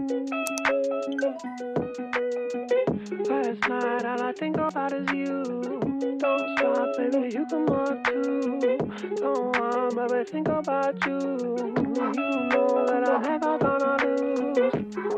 Last night all I think about is you. Don't stop, baby, you come on too. Don't want, baby, think about you. You know that I'm never gonna lose.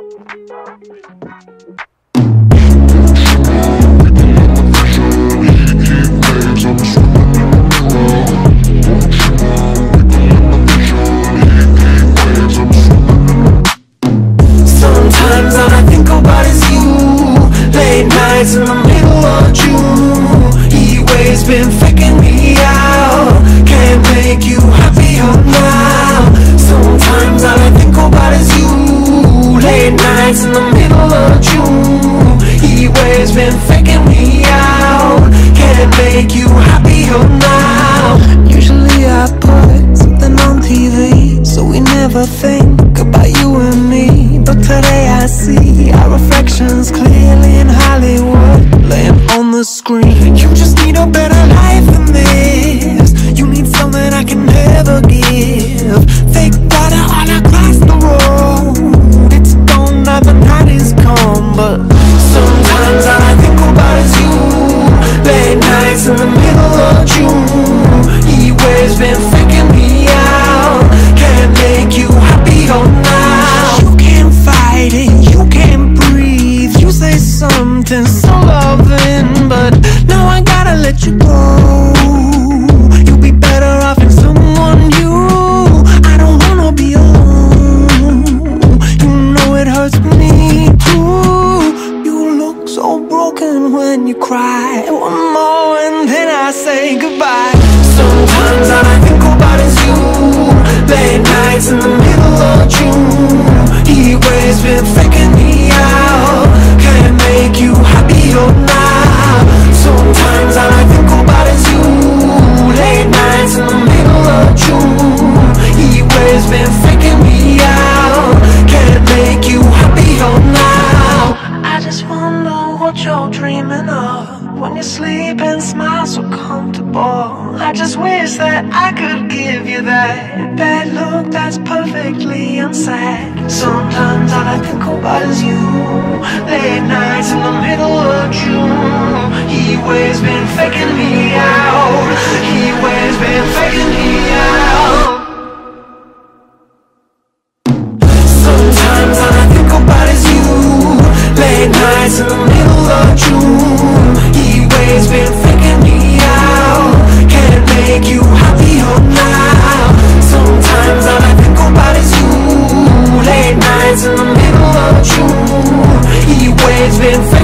Sometimes all I think about is you. Late nights in the middle of June. Heat waves been faking me out. Can't make you happier now. Sometimes all I think about is you. Late nights in the middle of June. Heat waves been faking me out. Can't make you happier now. Usually I put something on TV, so we never think about you and me. But today I see our reflections clearly in Hollywood, laying on the screen. You just need a better life than this. You need something I can never give. Fake water all across the road. It's gone now, the night is come. But sometimes all I think about is you. Late nights in the middle of June. Heat waves been faking me out. Can't make you happier now. You can't fight it, you can't breathe. You say something so loving, but now I gotta let you go. You'll be better off in someone new. I don't wanna be alone. You know it hurts me too. You look so broken when you cry. One more and then I say goodbye. Sometimes all I think about is you. Late nights in the middle of June. Heat waves been faking me out. Can't make you happier now. Sometimes all I think about is you. Late nights in the middle of June. Heat waves been faking me out. Can't make you happier now. I just wonder what you're dreaming of when you sleep and smile so comfortable. I just wish that I could give you that bad look that's perfectly unsaid. Sometimes all I think about is you. Late nights in the middle of June. Heat waves been faking me out. Heat waves been faking me out. Sometimes all I think about is you. Late nights in the middle of June. Heat waves been faking me out. Can't make you happier now. Sometimes all I think about is you. Late nights in the middle of June. Heat waves been faking me out.